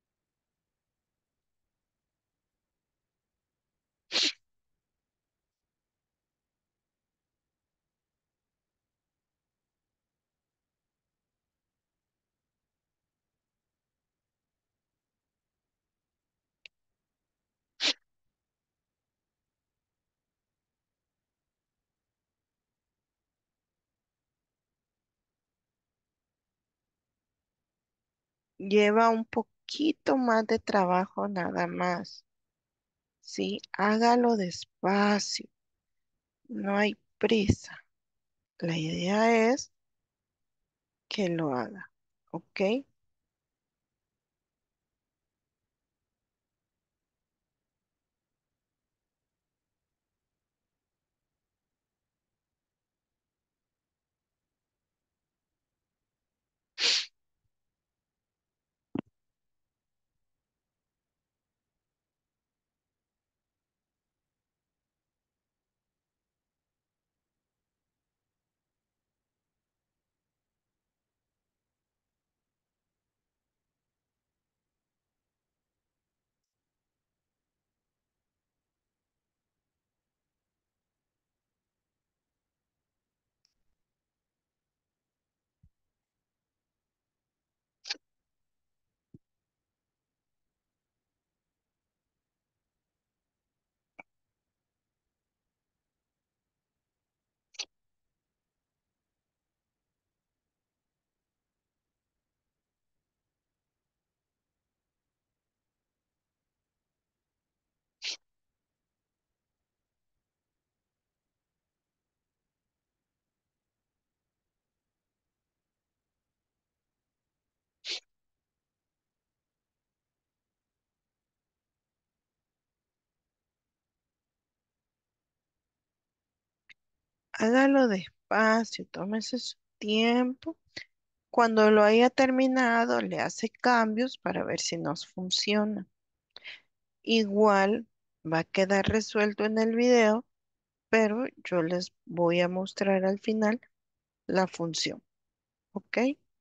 Lleva un poquito más de trabajo nada más. Sí, hágalo despacio. No hay prisa. La idea es que lo haga. ¿Ok? Hágalo despacio, tómese su tiempo. Cuando lo haya terminado, le hace cambios para ver si nos funciona. Igual va a quedar resuelto en el video, pero yo les voy a mostrar al final la función, ¿ok?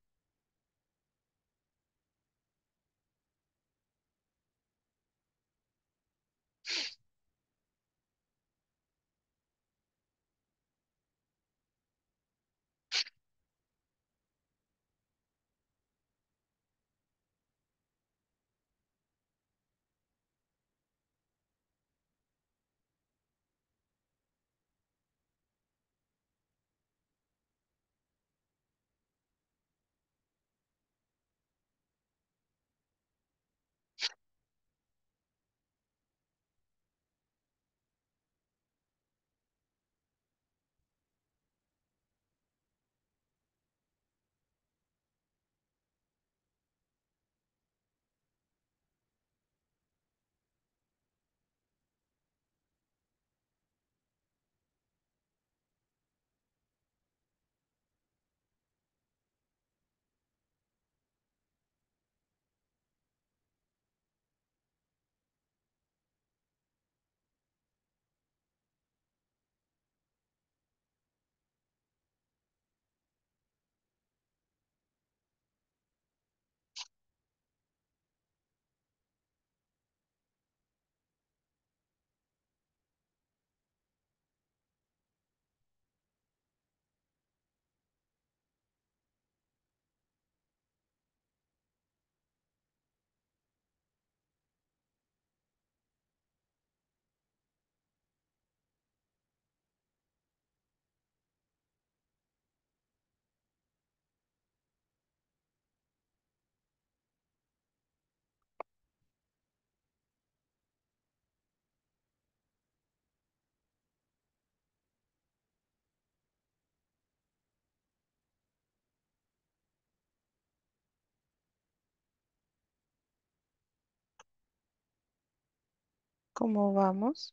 ¿Cómo vamos?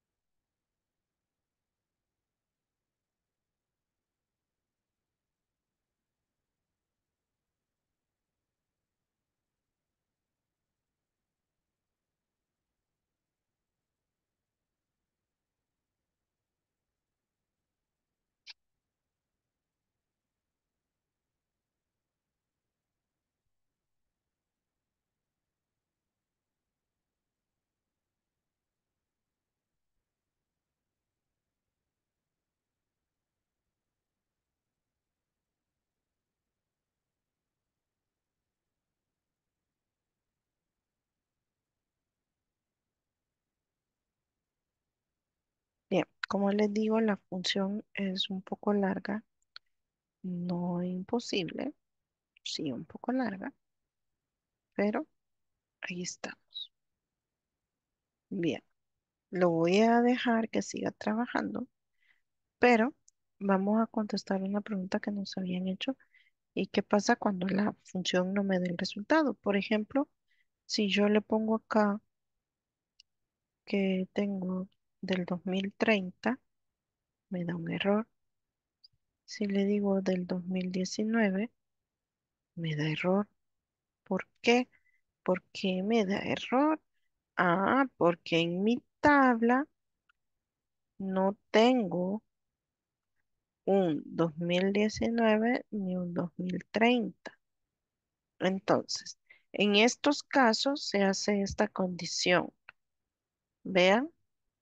Bien, como les digo, la función es un poco larga, no imposible, sí un poco larga, pero ahí estamos. Bien, lo voy a dejar que siga trabajando, pero vamos a contestar una pregunta que nos habían hecho. ¿Y qué pasa cuando la función no me dé el resultado? Por ejemplo, si yo le pongo acá que tengo del 2030, me da un error. Si le digo del 2019, me da error. ¿Por qué? ¿Por qué me da error? Ah, porque en mi tabla no tengo un 2019 ni un 2030. Entonces, en estos casos se hace esta condición. Vean,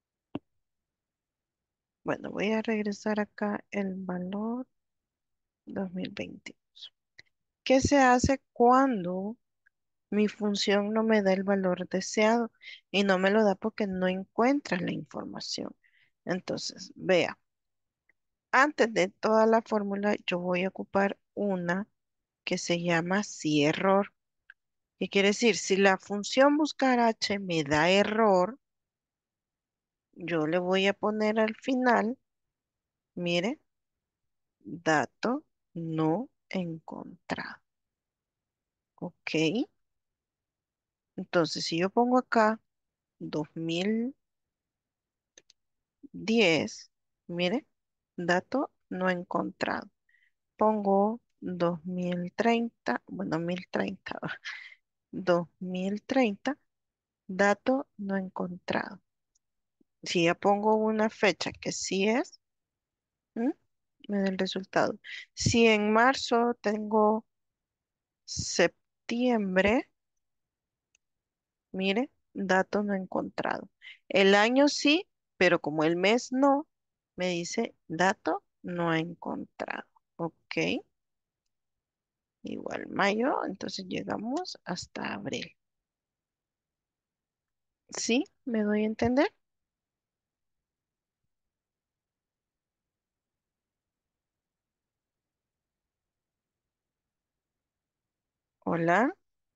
bueno, voy a regresar acá el valor 2020. ¿Qué se hace cuando mi función no me da el valor deseado y no me lo da porque no encuentra la información? Entonces, vea, antes de toda la fórmula yo voy a ocupar una que se llama si error. ¿Qué quiere decir? Si la función buscar h me da error, yo le voy a poner al final, mire, dato no encontrado. ¿Ok? Entonces, si yo pongo acá 2010, mire. dato no encontrado. Pongo 2030, bueno, 1030, 2030, dato no encontrado. Si ya pongo una fecha que sí es, ¿m? Me da el resultado. Si en marzo tengo septiembre, mire, dato no encontrado. El año sí, pero como el mes no, me dice dato no encontrado. Ok, igual mayo, entonces llegamos hasta abril. ¿Sí? ¿Me doy a entender? Hola.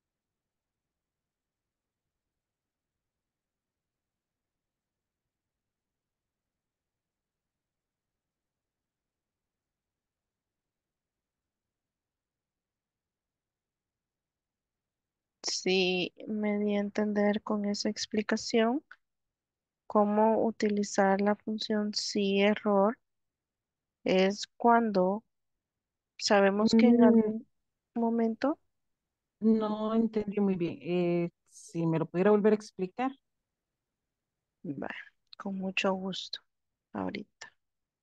Sí, me di a entender con esa explicación cómo utilizar la función sí error es cuando sabemos que en Mm, algún momento, no entendí muy bien. Si me lo pudiera volver a explicar. va, con mucho gusto, ahorita.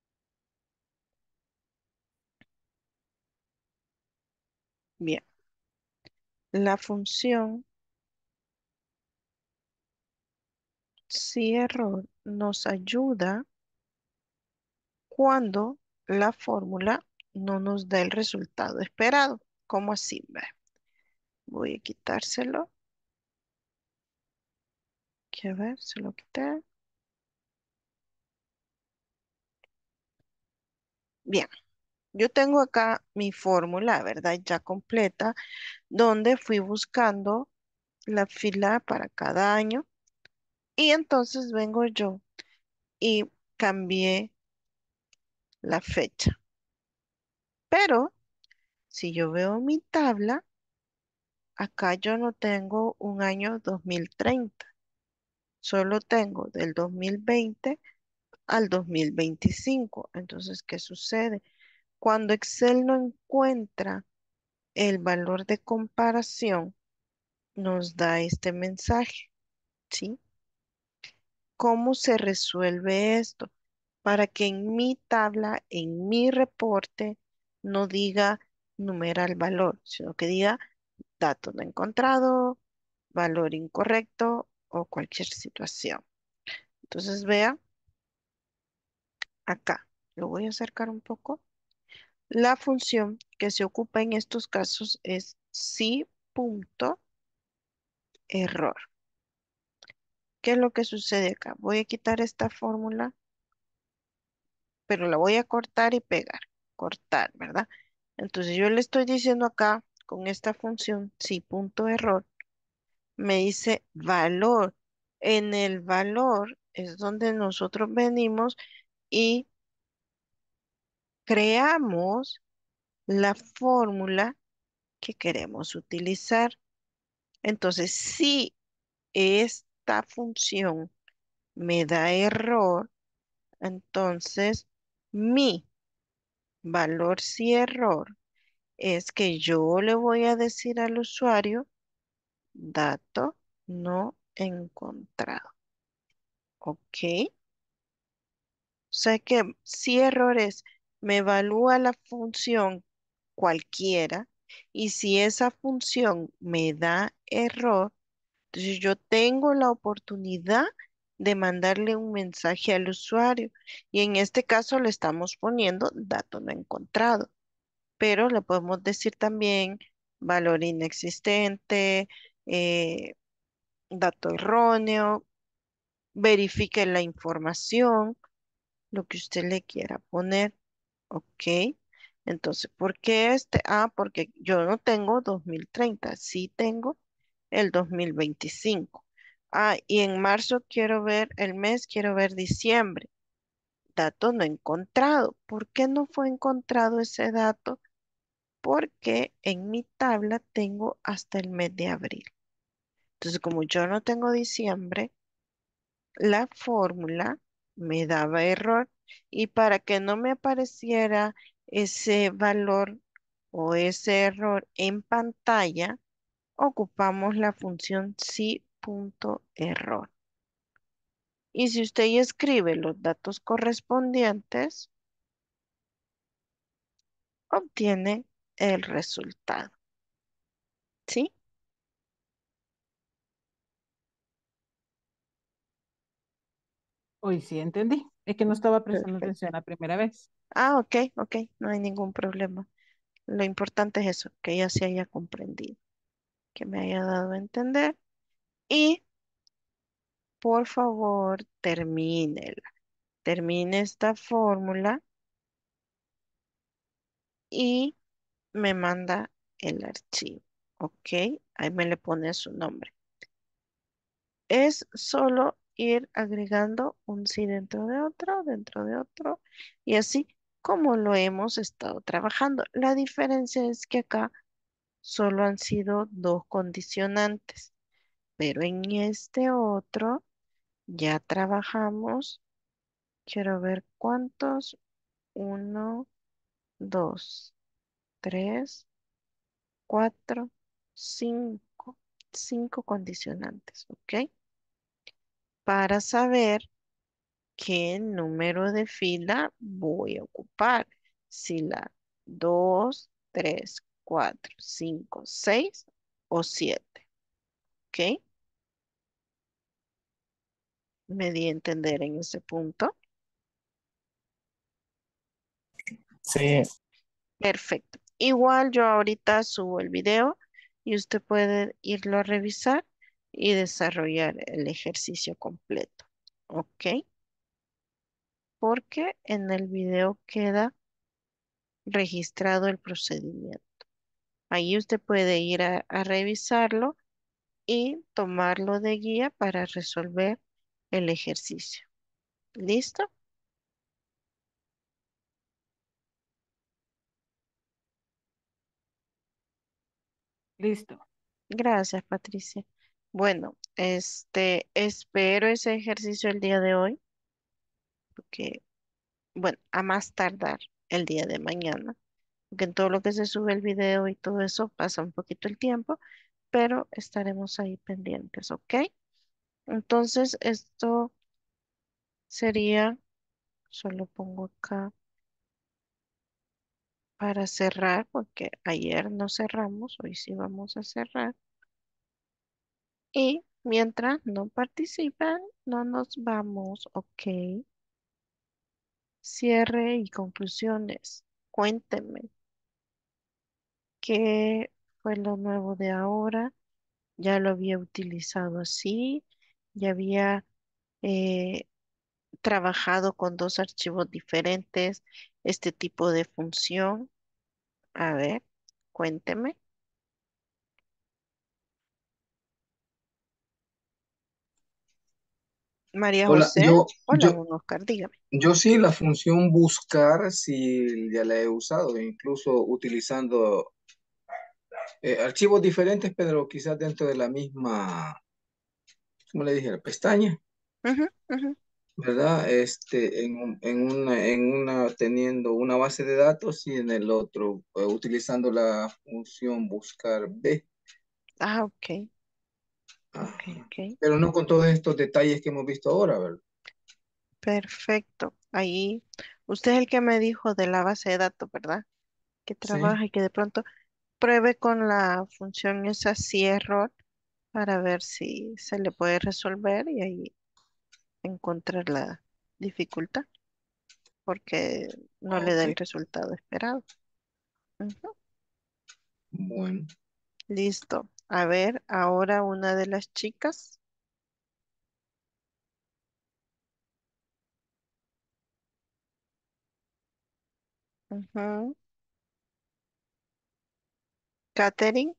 Bien, la función sí error nos ayuda cuando la fórmula no nos da el resultado esperado. ¿Cómo así? Ve, voy a quitárselo. Quiero ver, se lo quité. Bien, yo tengo acá mi fórmula, ¿verdad? Ya completa, donde fui buscando la fila para cada año y entonces vengo yo y cambié la fecha. Pero si yo veo mi tabla, acá yo no tengo un año 2030, solo tengo del 2020 al 2025. Entonces, ¿qué sucede? Cuando Excel no encuentra el valor de comparación, nos da este mensaje, ¿sí? ¿Cómo se resuelve esto? Para que en mi tabla, en mi reporte, no diga numeral valor, sino que diga dato no encontrado, valor incorrecto o cualquier situación. Entonces, vea acá, lo voy a acercar un poco. La función que se ocupa en estos casos es sí punto error. ¿Qué es lo que sucede acá? Voy a quitar esta fórmula, pero la voy a cortar y pegar. Cortar, ¿verdad? Entonces yo le estoy diciendo acá, con esta función, sí punto error, me dice valor. En el valor es donde nosotros venimos y creamos la fórmula que queremos utilizar. Entonces, si esta función me da error, entonces mi valor si error es que yo le voy a decir al usuario dato no encontrado. ¿Ok? O sea que si errores me evalúa la función cualquiera y si esa función me da error, entonces yo tengo la oportunidad de mandarle un mensaje al usuario y en este caso le estamos poniendo dato no encontrado, pero le podemos decir también valor inexistente, eh, dato erróneo, verifique la información, lo que usted le quiera poner. Ok. Entonces, ¿por qué este? Ah, porque yo no tengo 2030, sí tengo el 2025. Ah, y en marzo quiero ver el mes, quiero ver diciembre. Dato no encontrado. ¿Por qué no fue encontrado ese dato? Porque en mi tabla tengo hasta el mes de abril. Entonces, como yo no tengo diciembre, la fórmula me daba error Y para que no me apareciera ese valor o ese error en pantalla, ocupamos la función sí.error. Y si usted ya escribe los datos correspondientes, obtiene el resultado. ¿Sí? Hoy sí entendí. Es que no estaba prestando Perfecto. atención la primera vez. Ah, ok, ok, no hay ningún problema. Lo importante es eso, que ya se haya comprendido, que me haya dado a entender. Y por favor, termínela. Termine esta fórmula y me manda el archivo. Ok, ahí me le pone su nombre. Es solo ir agregando un sí dentro de otro, y así como lo hemos estado trabajando. La diferencia es que acá solo han sido dos condicionantes, pero en este otro ya trabajamos. Quiero ver cuántos. Uno, dos, tres, cuatro, cinco. Cinco condicionantes, ¿ok? Para saber qué número de fila voy a ocupar. Si la 2, 3, 4, 5, 6 o 7. ¿Ok? Me di a entender en ese punto. Sí, Perfecto. Igual yo ahorita subo el video y usted puede irlo a revisar y desarrollar el ejercicio completo. ¿Ok? Porque en el video queda registrado el procedimiento. Ahí usted puede ir a revisarlo y tomarlo de guía para resolver el ejercicio. ¿Listo? Listo. Gracias, Patricia. Bueno, espero ese ejercicio el día de hoy, porque, bueno, a más tardar el día de mañana, porque en todo lo que se sube el video y todo eso pasa un poquito el tiempo, pero estaremos ahí pendientes, ¿ok? Entonces, esto sería, solo pongo acá para cerrar, porque ayer no cerramos, hoy sí vamos a cerrar. Y mientras no participan, no nos vamos, ¿ok? Cierre y conclusiones. Cuéntenme, ¿qué fue lo nuevo de ahora? ¿Ya lo había utilizado así? ¿Ya había eh, trabajado con dos archivos diferentes este tipo de función? A ver, cuénteme. María Hola, José, hola, don Oscar, dígame. yo sí la función buscar, sí ya la he usado, incluso utilizando archivos diferentes, pero quizás dentro de la misma, ¿cómo le dije? La pestaña, Ujú, ujú. ¿verdad? En una teniendo una base de datos y en el otro utilizando la función buscar B. Ah, ok, ok, Ajá. ok. Pero no con todos estos detalles que hemos visto ahora, ¿verdad? Perfecto. Ahí, usted es el que me dijo de la base de datos, ¿verdad? Que Sí. trabaja y que de pronto pruebe con la función esa sí error para ver si se le puede resolver y ahí encontrar la dificultad, porque no le da Ok, el resultado esperado. Ujú. bueno. Listo. A ver, ahora una de las chicas. Ujú. Katherine,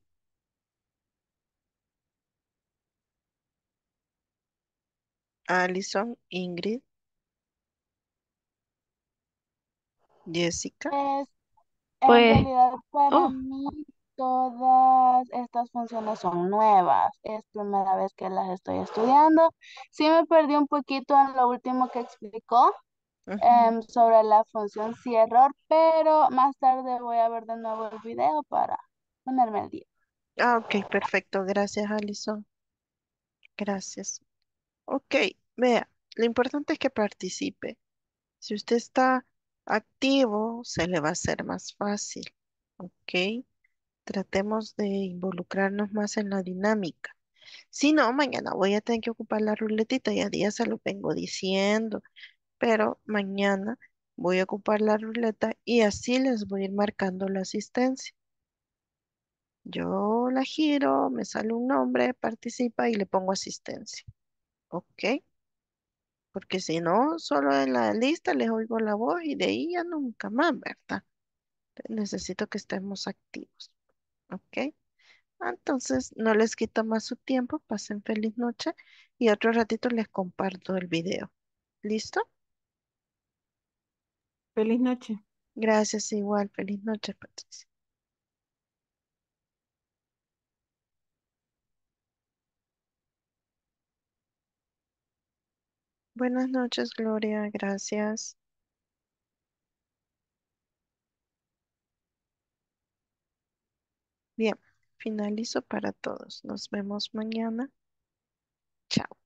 Allison, Ingrid, Jessica. Pues en Pues, realidad para oh, mí todas estas funciones son nuevas. Es primera vez que las estoy estudiando. Sí me perdí un poquito en lo último que explicó, Ujú. sobre la función sí error, pero más tarde voy a ver de nuevo el video para ponerme al día. Ah, ok, perfecto. Gracias, Alison. Gracias. Ok, vea, lo importante es que participe. Si usted está activo, se le va a hacer más fácil. Ok, tratemos de involucrarnos más en la dinámica. Si no, mañana voy a tener que ocupar la ruletita, ya día se lo vengo diciendo, pero mañana voy a ocupar la ruleta y así les voy a ir marcando la asistencia. Yo la giro, me sale un nombre, participa y le pongo asistencia. ¿Ok? Porque si no, solo en la lista les oigo la voz y de ahí ya nunca más, ¿verdad? Necesito que estemos activos. ¿Ok? Entonces, no les quito más su tiempo, pasen feliz noche y otro ratito les comparto el video. ¿Listo? Feliz noche. Gracias, igual. Feliz noche, Patricia. Buenas noches, Gloria. Gracias. Bien, finalizo para todos. Nos vemos mañana. Chao.